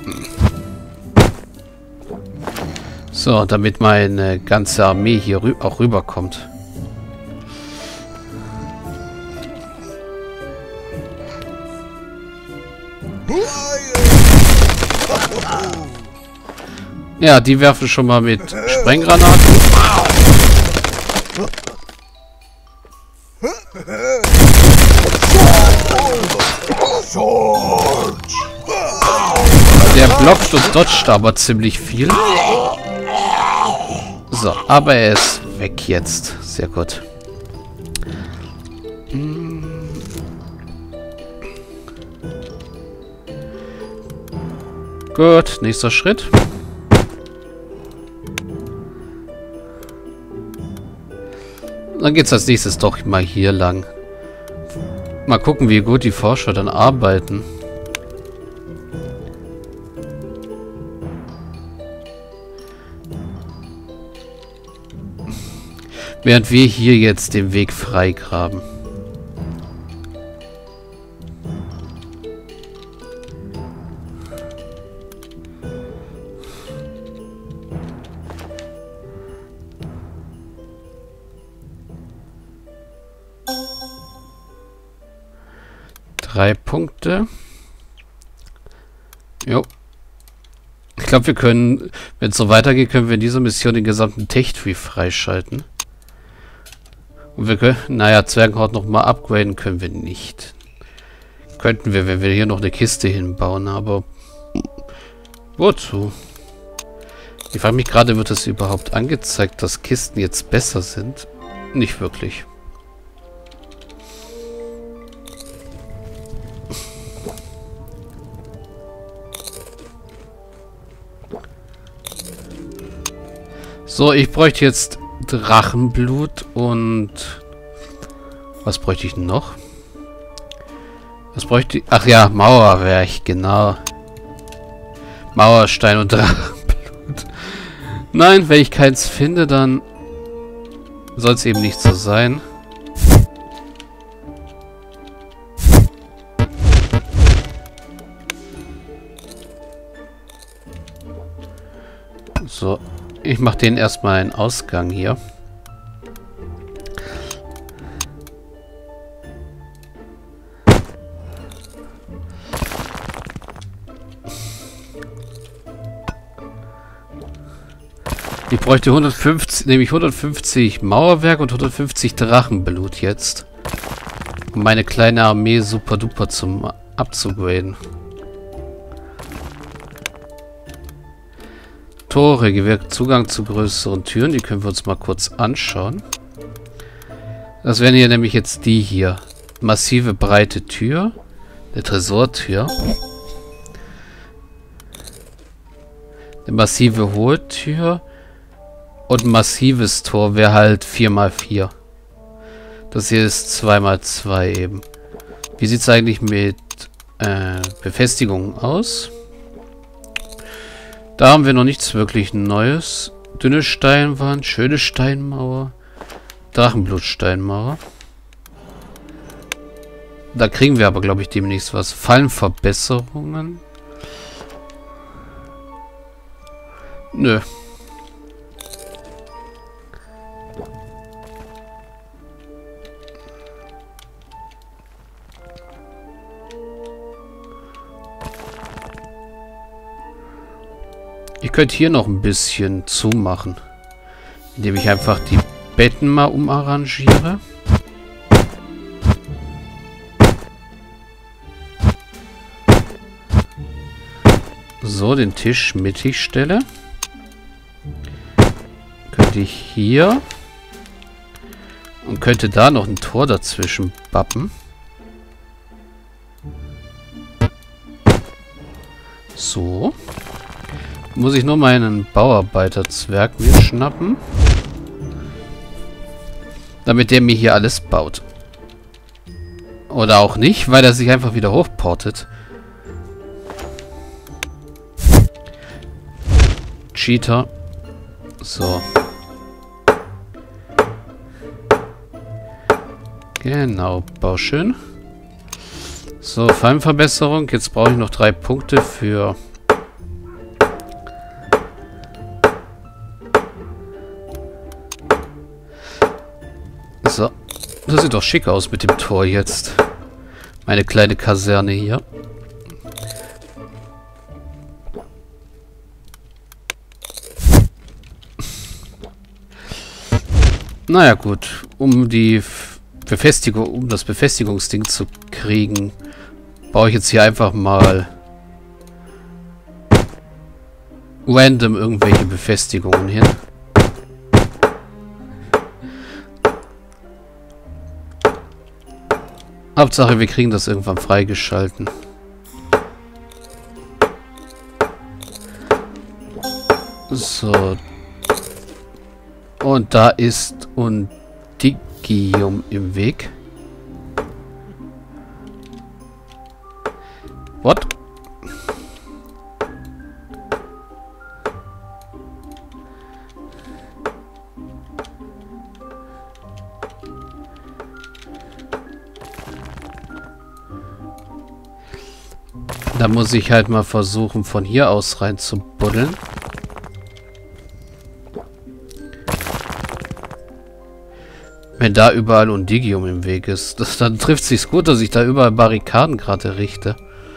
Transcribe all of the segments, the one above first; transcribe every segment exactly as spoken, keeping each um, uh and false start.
So, damit meine ganze Armee hier rü auch rüberkommt. Ja, die werfen schon mal mit Sprenggranaten. Der blockt und dodgt aber ziemlich viel. So, aber er ist weg jetzt. Sehr gut. Gut, nächster Schritt. Dann geht's als nächstes doch mal hier lang. Mal gucken, wie gut die Forscher dann arbeiten. Während wir hier jetzt den Weg freigraben. Drei Punkte. Jo. Ich glaube, wir können, wenn es so weitergeht, können wir in dieser Mission den gesamten Tech-Tree freischalten. Und wir können, naja, Zwergenhort nochmal upgraden können wir nicht. Könnten wir, wenn wir hier noch eine Kiste hinbauen, aber wozu? Ich frage mich gerade, wird es überhaupt angezeigt, dass Kisten jetzt besser sind? Nicht wirklich. So, ich bräuchte jetzt Drachenblut und... Was bräuchte ich noch? Was bräuchte ich? Ach ja, Mauerwerk, genau. Mauerstein und Drachenblut. Nein, wenn ich keins finde, dann soll es eben nicht so sein. So. Ich mache den erstmal einen Ausgang hier. Ich bräuchte hundertfünfzig, nämlich hundertfünfzig Mauerwerk und hundertfünfzig Drachenblut jetzt. Um meine kleine Armee super duper zum abzugraden. Tore gewährt Zugang zu größeren Türen. Die können wir uns mal kurz anschauen. Das wären hier nämlich jetzt die hier. Massive breite Tür. Eine Tresortür. Eine massive hohe Tür. Und ein massives Tor wäre halt vier mal vier. Das hier ist zwei mal zwei eben. Wie sieht es eigentlich mit äh, Befestigungen aus? Da haben wir noch nichts wirklich Neues. Dünne Steinwand, schöne Steinmauer, Drachenblutsteinmauer. Da kriegen wir aber, glaube ich, demnächst was. Fallenverbesserungen. Nö. Ich könnte hier noch ein bisschen zumachen, indem ich einfach die Betten mal umarrangiere. So, den Tisch mittig stelle. Könnte ich hier und könnte da noch ein Tor dazwischen bappen. So. Muss ich nur meinen Bauarbeiterzwerg mir schnappen. Damit der mir hier alles baut. Oder auch nicht, weil er sich einfach wieder hochportet. Cheater. So. Genau, bau schön. So, Fallenverbesserung. Jetzt brauche ich noch drei Punkte für Das sieht doch schick aus mit dem Tor jetzt. Meine kleine Kaserne hier. Naja gut, um die Befestigung, um das Befestigungsding zu kriegen, baue ich jetzt hier einfach mal random irgendwelche Befestigungen hin. Hauptsache, wir kriegen das irgendwann freigeschalten. So. Und da ist Undigium im Weg. What? Da muss ich halt mal versuchen, von hier aus rein zu buddeln. Wenn da überall Undigium im Weg ist, das, dann trifft sich's gut, dass ich da überall Barrikaden gerade richte.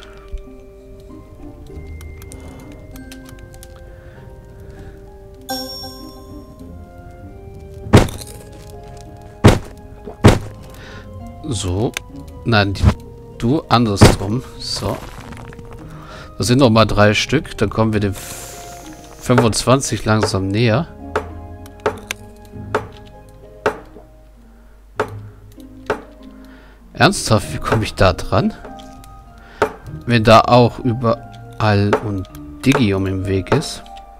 So. Nein, die, du andersrum. So. Das sind noch mal drei Stück. Dann kommen wir dem fünfundzwanzig langsam näher. Ernsthaft, wie komme ich da dran? Wenn da auch überall Undigium im Weg ist.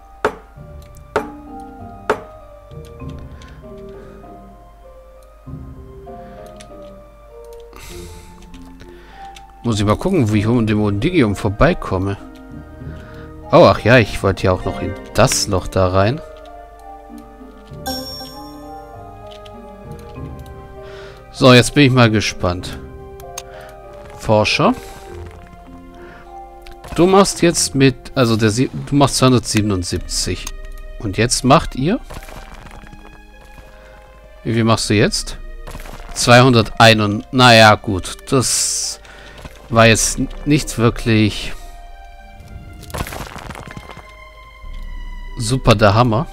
Muss ich mal gucken, wie ich um dem Undigium vorbeikomme. Oh, ach ja, ich wollte ja auch noch in das Loch da rein. So, jetzt bin ich mal gespannt. Forscher. Du machst jetzt mit... Also, der Sie du machst zweihundertsiebenundsiebzig. Und jetzt macht ihr... Wie viel machst du jetzt? zweihunderteins. Naja, gut. Das war jetzt nicht wirklich... super der Hammer.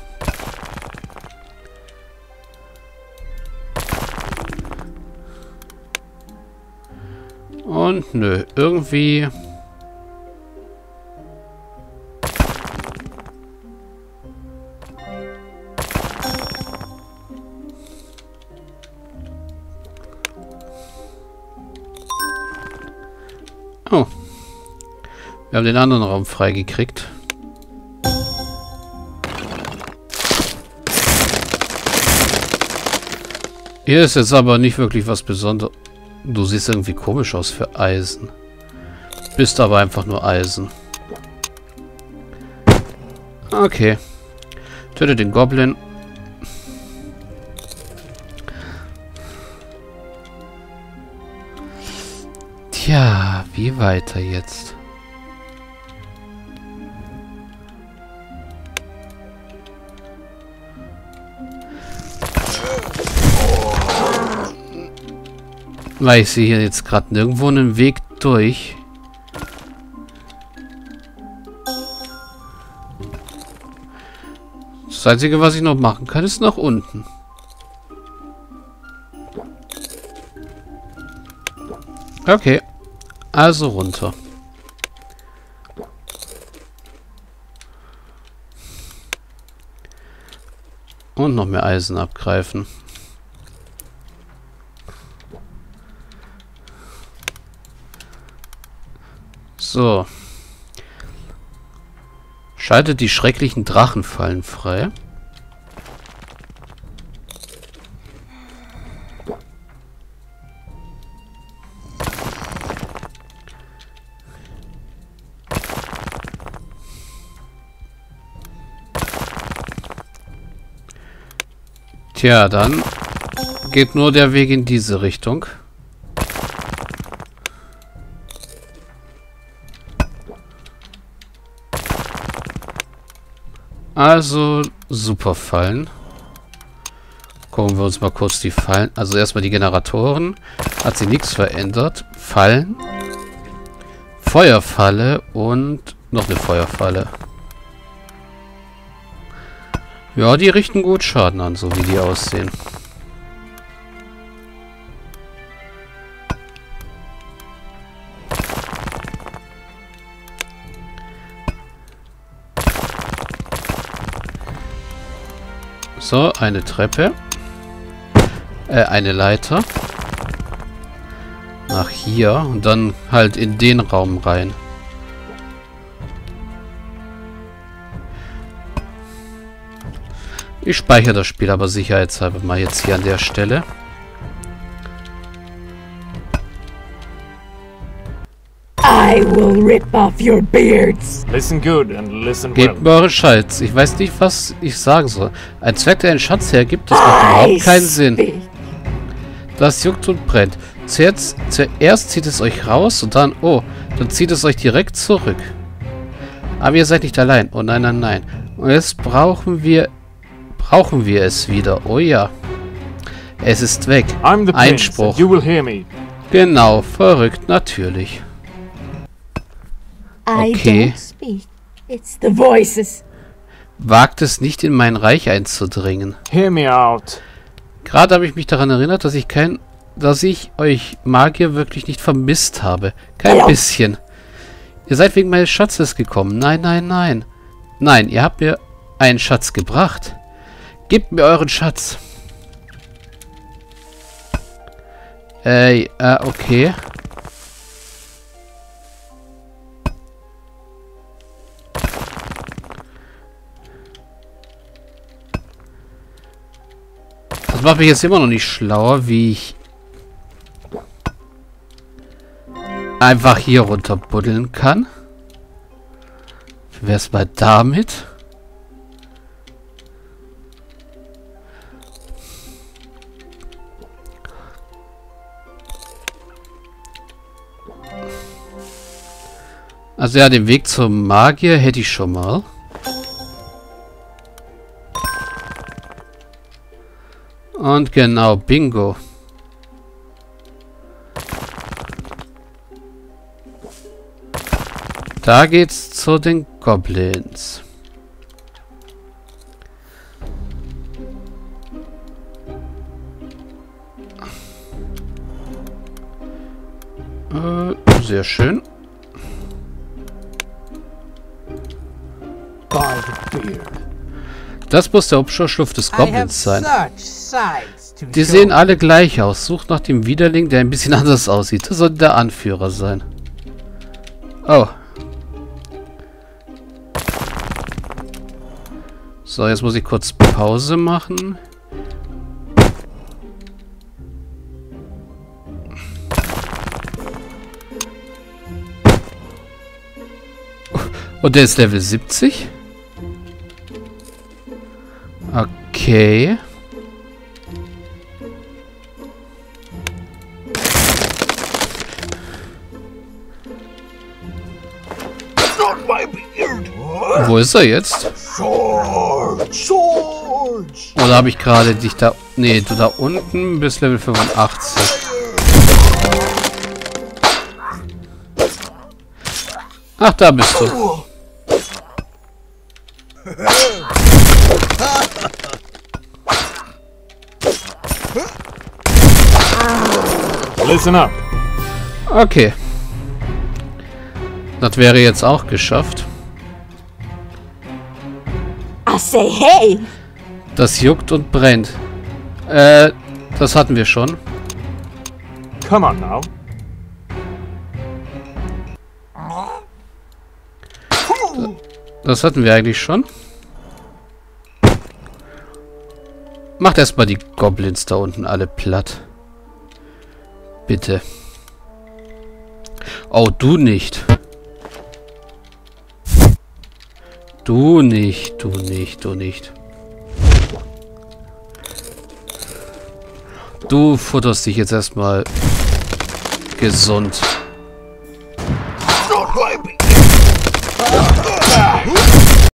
Und nö, irgendwie... Oh. Wir haben den anderen Raum freigekriegt. Hier ist jetzt aber nicht wirklich was Besonderes. Du siehst irgendwie komisch aus für Eisen. Bist aber einfach nur Eisen. Okay. Töte den Goblin. Tja, wie weiter jetzt? Weil ich sehe hier jetzt gerade nirgendwo einen Weg durch. Das Einzige, was ich noch machen kann, ist nach unten. Okay. Also runter. Und noch mehr Eisen abgreifen. So. Schaltet die schrecklichen Drachenfallen frei. Tja, dann geht nur der Weg in diese Richtung. Also, super Fallen. Gucken wir uns mal kurz die Fallen. Also erstmal die Generatoren. Hat sich nichts verändert. Fallen. Feuerfalle und noch eine Feuerfalle. Ja, die richten gut Schaden an, so wie die aussehen. So, eine Treppe. Äh, eine Leiter. Nach hier und dann halt in den Raum rein. Ich speichere das Spiel aber sicherheitshalber mal jetzt hier an der Stelle. I will rip off your beards. Listen good and listen well. Gebt mir eure Schatz. Ich weiß nicht, was ich sagen soll. Ein Zwerg, der einen Schatz hergibt, das macht überhaupt keinen Sinn. Das juckt und brennt. Zuerst, zuerst zieht es euch raus und dann, oh, dann zieht es euch direkt zurück. Aber ihr seid nicht allein. Oh nein, nein, nein. Und jetzt brauchen wir, brauchen wir es wieder. Oh ja. Es ist weg. I'm the Einspruch. prince, and you will hear me. Genau, verrückt, natürlich. Okay. I don't speak. It's the voices. Wagt es nicht, in mein Reich einzudringen. Hear me out. Gerade habe ich mich daran erinnert, dass ich kein, dass ich euch Magier wirklich nicht vermisst habe. Kein Ja. bisschen. Ihr seid wegen meines Schatzes gekommen. Nein, nein, nein. Nein, ihr habt mir einen Schatz gebracht. Gebt mir euren Schatz. Äh, äh, okay. Das macht mich jetzt immer noch nicht schlauer, wie ich einfach hier runter buddeln kann. Wie wär's mal damit? Also ja, den Weg zum Magier hätte ich schon mal. Und genau, Bingo. Da geht's zu den Goblins. Äh, sehr schön. By the beard. Das muss der Hauptschlucht des Goblins sein. Die sehen alle gleich aus. Sucht nach dem Widerling, der ein bisschen anders aussieht. Das sollte der Anführer sein. Oh. So, jetzt muss ich kurz Pause machen. Und der ist Level siebzig. Okay. Wo ist er jetzt? Oder habe ich gerade dich da... Nee, du da unten bis Level fünfundachtzig. Ach, da bist du. Listen up. Okay. Das wäre jetzt auch geschafft. I say hey. Das juckt und brennt. Äh, das hatten wir schon. Come on now. Das hatten wir eigentlich schon. Macht erstmal die Goblins da unten alle platt. Bitte. Oh, du nicht. Du nicht, du nicht, du nicht. Du futterst dich jetzt erstmal gesund.